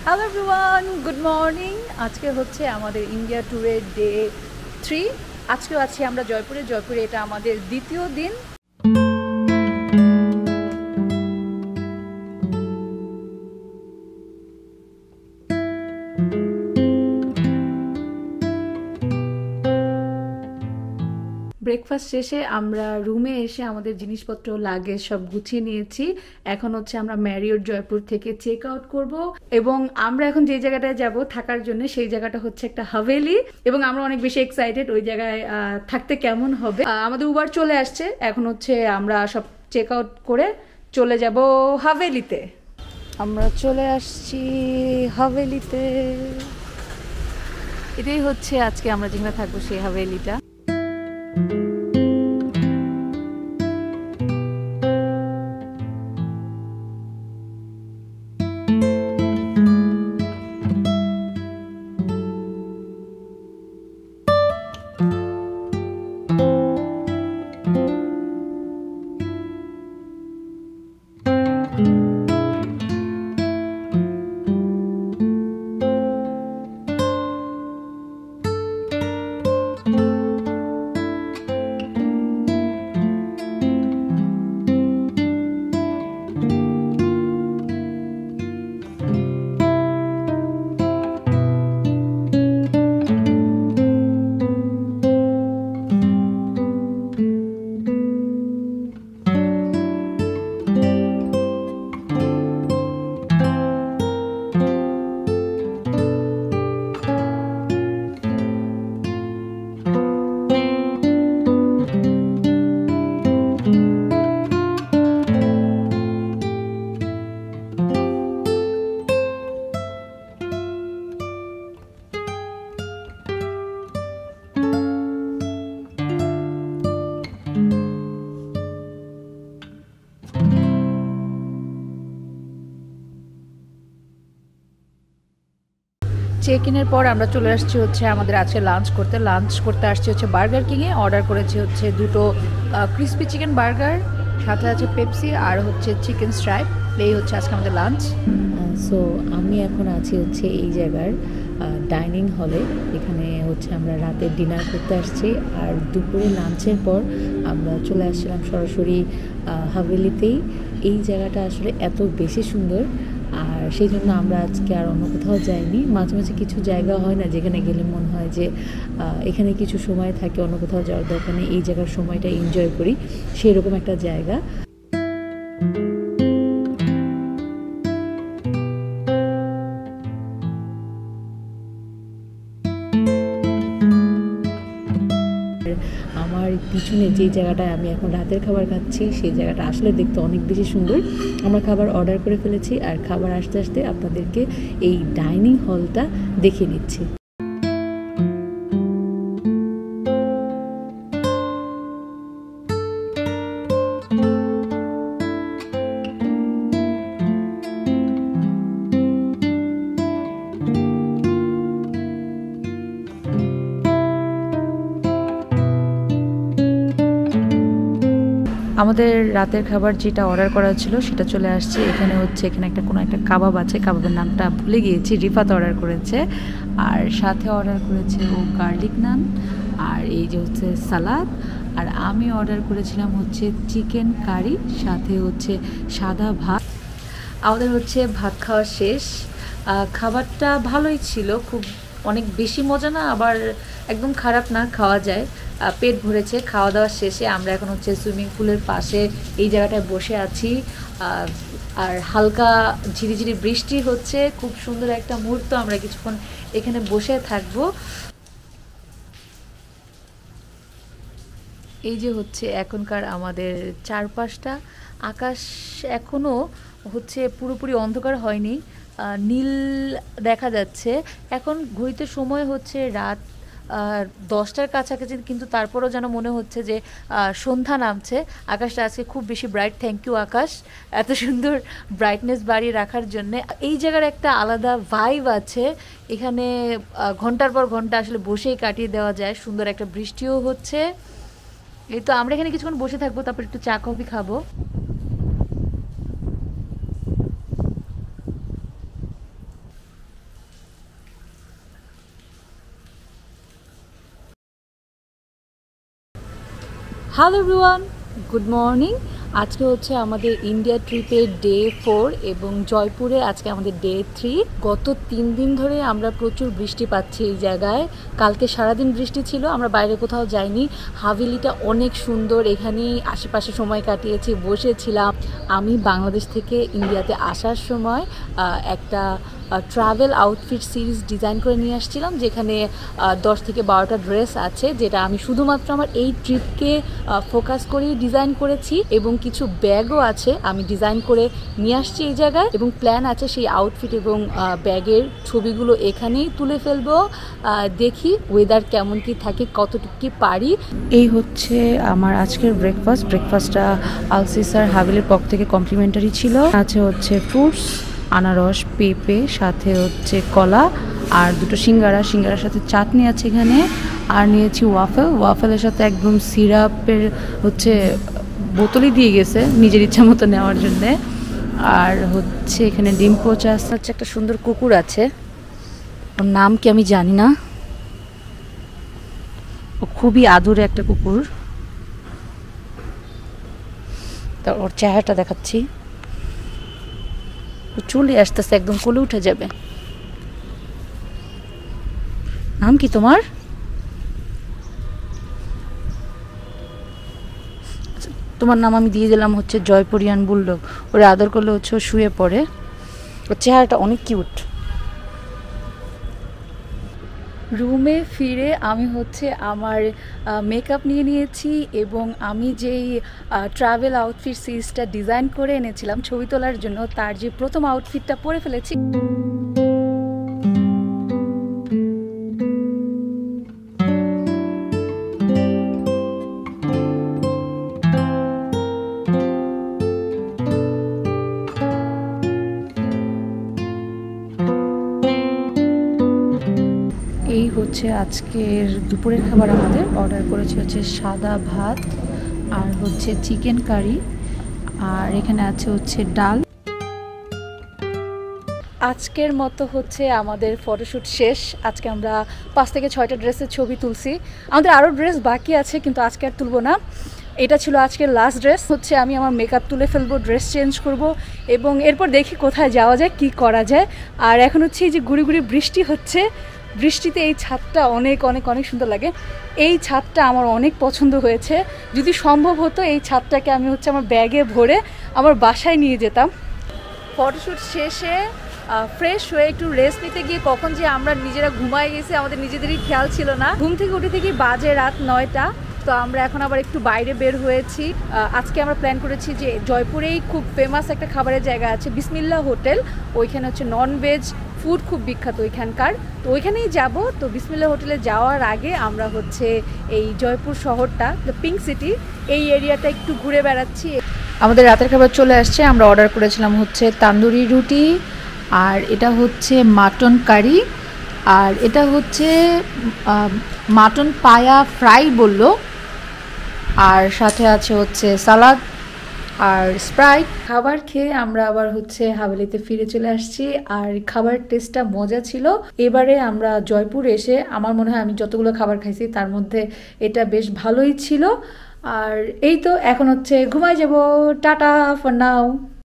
Hello everyone, good morning. আজকে হচ্ছে আমাদের ইন্ডিয়া ট্যুরের ডে 3। আজকেও আছি আমরা জয়পুরে। এটা আমাদের দ্বিতীয় দিন। ব্রেকফাস্ট শেষে আমরা রুমে এসে আমাদের জিনিসপত্র লাগেজ সব গুছিয়ে নিয়েছি। এখন হচ্ছে আমরা ম্যারিয়ট জয়পুর থেকে চেক আউট করব এবং আমরা এখন যে জায়গাটায় যাব থাকার জন্য সেই জায়গাটা হচ্ছে একটা হাভেলি এবং আমরা অনেক বেশি এক্সাইটেড ওই জায়গায় থাকতে কেমন হবে। আমাদের উবার চলে আসছে, এখন হচ্ছে আমরা সব চেক আউট করে চলে যাব হাভেলিতে। আমরা চলে আসছি হাভেলিতে। এটাই হচ্ছে আজকে আমরা যেখানে থাকবো সেই হাভেলিটা। চেক ইনের পর আমরা চলে আসছি হচ্ছে আমাদের আজকে লাঞ্চ করতে আসছি হচ্ছে বার্গার কিংয়ে। অর্ডার করেছি হচ্ছে দুটো ক্রিসপি চিকেন বার্গার, সাথে আছে পেপসি আর হচ্ছে চিকেন স্ট্রাইপ। এই হচ্ছে আজকে আমাদের লাঞ্চ। সো আমি এখন আছি হচ্ছে এই জায়গার ডাইনিং হলে। এখানে হচ্ছে আমরা রাতে ডিনার করতে আসছি আর দুপুরে লাঞ্চের পর আমরা চলে আসছিলাম সরাসরি হাভেলিতেই। এই জায়গাটা আসলে এত বেশি সুন্দর আর সেই জন্য আমরা আজকে আর অন্য কোথাও যাইনি। মাঝে মাঝে কিছু জায়গা হয় না যেখানে গেলে মনে হয় যে এখানে কিছু সময় থাকে, অন্য কোথাও যাওয়ার দরকার নেই, এই জায়গার সময়টা এনজয় করি, সেই রকম একটা জায়গা। আমার পিছনে যে জায়গাটায় আমি এখন রাতের খাবার খাচ্ছি সেই জায়গাটা আসলে দেখতে অনেক বেশি সুন্দর। আমরা খাবার অর্ডার করে ফেলেছি আর খাবার আসতে আসতে আপনাদেরকে এই ডাইনিং হলটা দেখিয়ে নিচ্ছি। আমাদের রাতের খাবার যেটা অর্ডার করা ছিল সেটা চলে আসছে। এখানে একটা কোনো একটা কাবাব আছে, কাবাবের নামটা ভুলে গিয়েছি। রিফাত অর্ডার করেছে আর সাথে অর্ডার করেছে ও গার্লিক নান আর এই যে হচ্ছে সালাদ। আর আমি অর্ডার করেছিলাম হচ্ছে চিকেন কারি, সাথে হচ্ছে সাদা ভাত। আমাদের হচ্ছে ভাত খাওয়া শেষ। খাবারটা ভালোই ছিল, খুব অনেক বেশি মজা না, আবার একদম খারাপ না, খাওয়া যায়। পেট ভরেছে। খাওয়া দাওয়া শেষে আমরা এখন হচ্ছে সুইমিং পুলের পাশে এই জায়গাটায় বসে আছি আর হালকা ঝিরিঝিরি বৃষ্টি হচ্ছে। খুব সুন্দর একটা মুহূর্ত, আমরা কিছুক্ষণ এখানে বসে থাকবো। এই যে হচ্ছে এখনকার আমাদের চারপাশটা, আকাশ এখনো হচ্ছে পুরোপুরি অন্ধকার হয়নি, নীল দেখা যাচ্ছে। এখন ঘড়িতে সময় হচ্ছে রাত 10টার কাছাকাছি, কিন্তু তারপরও যেন মনে হচ্ছে যে সন্ধ্যা নামছে। আকাশটা আজকে খুব বেশি ব্রাইট। থ্যাংক ইউ আকাশ, এত সুন্দর ব্রাইটনেস বাড়িয়ে রাখার জন্য। এই জায়গার একটা আলাদা ভাইব আছে, এখানে ঘন্টার পর ঘন্টা আসলে বসেই কাটিয়ে দেওয়া যায়। সুন্দর একটা বৃষ্টিও হচ্ছে। এই তো আমরা এখানে কিছুক্ষণ বসে থাকবো, তারপর একটু চা কফি খাবো। Hello everyone, good morning. আজকে হচ্ছে আমাদের ইন্ডিয়া ট্রিপের ডে 4 এবং জয়পুরে আজকে আমাদের ডে 3। গত 3 দিন ধরে আমরা প্রচুর বৃষ্টি পাচ্ছি এই জায়গায়। কালকে সারাদিন বৃষ্টি ছিল, আমরা বাইরে কোথাও যাইনি। হাভেলিটা অনেক সুন্দর, এখানেই আশেপাশে সময় কাটিয়েছি, বসেছিলাম। আমি বাংলাদেশ থেকে ইন্ডিয়াতে আসার সময় একটা ট্রাভেল আউটফিট সিরিজ ডিজাইন করে নিয়ে আসছিলাম, যেখানে 10 থেকে 12টা ড্রেস আছে, যেটা আমি শুধুমাত্র আমার এই ট্রিপকে ফোকাস করেই ডিজাইন করেছি। এবং কিছু ব্যাগও আছে আমি ডিজাইন করে নিয়ে আসছি এই জায়গায়, এবং প্ল্যান আছে সেই আউটফিট এবং ব্যাগের ছবিগুলো এখানেই তুলে ফেলবো। দেখি ওয়েদার কেমন কি থাকে, কতটুকু কি পারি। এই হচ্ছে আমার আজকের ব্রেকফাস্টটা আলসিসার হাভেলির পক্ষ থেকে কমপ্লিমেন্টারি ছিল। আছে হচ্ছে ফ্রুটস, আনারস, পেঁপে, সাথে হচ্ছে কলা আর দুটো সিঙ্গারার সাথে চাটনি আছে এখানে। আর নিয়েছি ওয়াফেলের সাথে একদম সিরাপের হচ্ছে বোতলই দিয়ে গেছে নিজের ইচ্ছা মতো নেওয়ার জন্যে। আর হচ্ছে এখানে ডিম পোচা হচ্ছে, একটা সুন্দর কুকুর আছে, ওর নাম কি আমি জানি না, ও খুবই আদুরে একটা কুকুর। তা ওর চেহারাটা দেখাচ্ছি, চলে আসতেছে, একদম কোলে উঠে যাবে। নাম কি তোমার? তোমার নাম আমি দিয়ে দিলাম হচ্ছে জয়পুরিয়ান বুলডগ। ওরে আদর করলে হচ্ছে ও শুয়ে পড়ে। ওর চেহারাটা অনেক কিউট। রুমে ফিরে আমি হচ্ছে আমার মেকআপ নিয়ে নিয়েছি, এবং আমি যেই ট্রাভেল আউটফিট সিরিজটা ডিজাইন করে এনেছিলাম ছবি তোলার জন্য, তার যে প্রথম আউটফিটটা পরে ফেলেছি। এই হচ্ছে আজকের দুপুরের খাবার। আমাদের অর্ডার করেছি হচ্ছে সাদা ভাত আর হচ্ছে চিকেন কারি, আর এখানে আছে হচ্ছে ডাল। আজকের মতো হচ্ছে আমাদের ফটোশ্যুট শেষ। আজকে আমরা 5 থেকে 6টা ড্রেসের ছবি তুলছি। আমাদের আরও ড্রেস বাকি আছে, কিন্তু আজকে আর তুলবো না। এটা ছিল আজকের লাস্ট ড্রেস। হচ্ছে আমি আমার মেকআপ তুলে ফেলবো, ড্রেস চেঞ্জ করব, এবং এরপর দেখি কোথায় যাওয়া যায়, কি করা যায়। আর এখন হচ্ছে এই যে গুড়ি গুড়ি বৃষ্টি হচ্ছে, বৃষ্টিতে এই ছাদটা অনেক অনেক অনেক সুন্দর লাগে। এই ছাদটা আমার অনেক পছন্দ হয়েছে। যদি সম্ভব হতো এই ছাদটাকে আমি হচ্ছে আমার ব্যাগে ভরে আমার বাসায় নিয়ে যেতাম। ফটোশ্যুট শেষে ফ্রেশ হয়ে একটু রেস্ট নিতে গিয়ে কখন যে আমরা নিজেরা ঘুমায় গেছি আমাদের নিজেদেরই খেয়াল ছিল না। ঘুম থেকে উঠে থেকে বাজে রাত 9টা। তো আমরা এখন আবার একটু বাইরে বের হয়েছি। আজকে আমরা প্ল্যান করেছি যে জয়পুরেই খুব ফেমাস একটা খাবারের জায়গা আছে, বিসমিল্লাহ হোটেল। ওইখানে হচ্ছে নন ভেজ ফুড খুব বিখ্যাত ওইখানকার, তো ওইখানেই যাব। তো বিসমিল্লাহ হোটেলে যাওয়ার আগে আমরা হচ্ছে এই জয়পুর শহরটা, দ্য পিঙ্ক সিটি, এই এরিয়াটা একটু ঘুরে বেড়াচ্ছি। আমাদের রাতের খাবার চলে আসছে। আমরা অর্ডার করেছিলাম হচ্ছে তান্দুরি রুটি, আর এটা হচ্ছে মাটন কারি, আর এটা হচ্ছে মাটন পায়া ফ্রাই বললো, আর সাথে আছে হচ্ছে সালাদ আর স্প্রাইট। খাবার খেয়ে আমরা আবার হচ্ছে হাভেলিতে ফিরে চলে আসছি। আর খাবার টেস্টটা মজা ছিল। এবারে আমরা জয়পুর এসে আমার মনে হয় আমি যতগুলো খাবার খাইছি তার মধ্যে এটা বেশ ভালোই ছিল। আর এই তো এখন হচ্ছে ঘুমাই যাব। Ta ta for now.